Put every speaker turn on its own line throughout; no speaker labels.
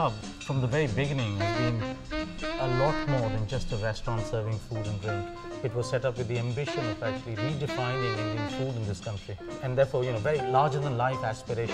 Club, from the very beginning, has been a lot more than just a restaurant serving food and drink. It was set up with the ambition of actually redefining Indian food in this country, and therefore, very larger than life aspiration.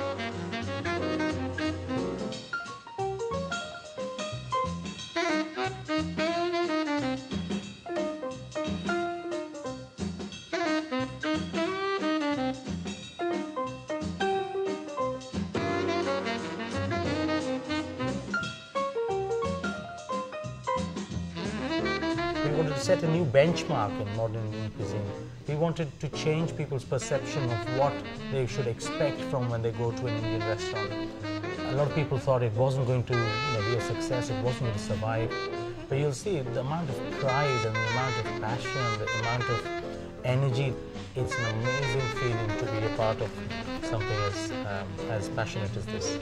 We wanted to set a new benchmark in modern Indian cuisine. We wanted to change people's perception of what they should expect from when they go to an Indian restaurant. A lot of people thought it wasn't going to be a success, it wasn't going to survive. But you'll see the amount of pride and the amount of passion, the amount of energy. It's an amazing feeling to be a part of something as passionate as this.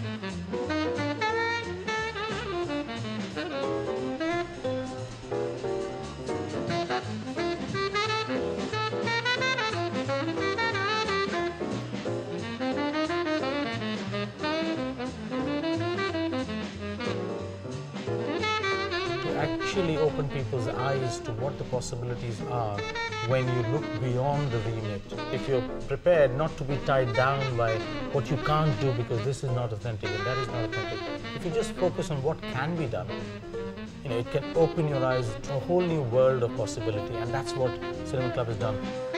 Actually open people's eyes to what the possibilities are when you look beyond the remit. If you're prepared not to be tied down by what you can't do because this is not authentic and that is not authentic, if you just focus on what can be done, it can open your eyes to a whole new world of possibility, and that's what Cinema Club has done.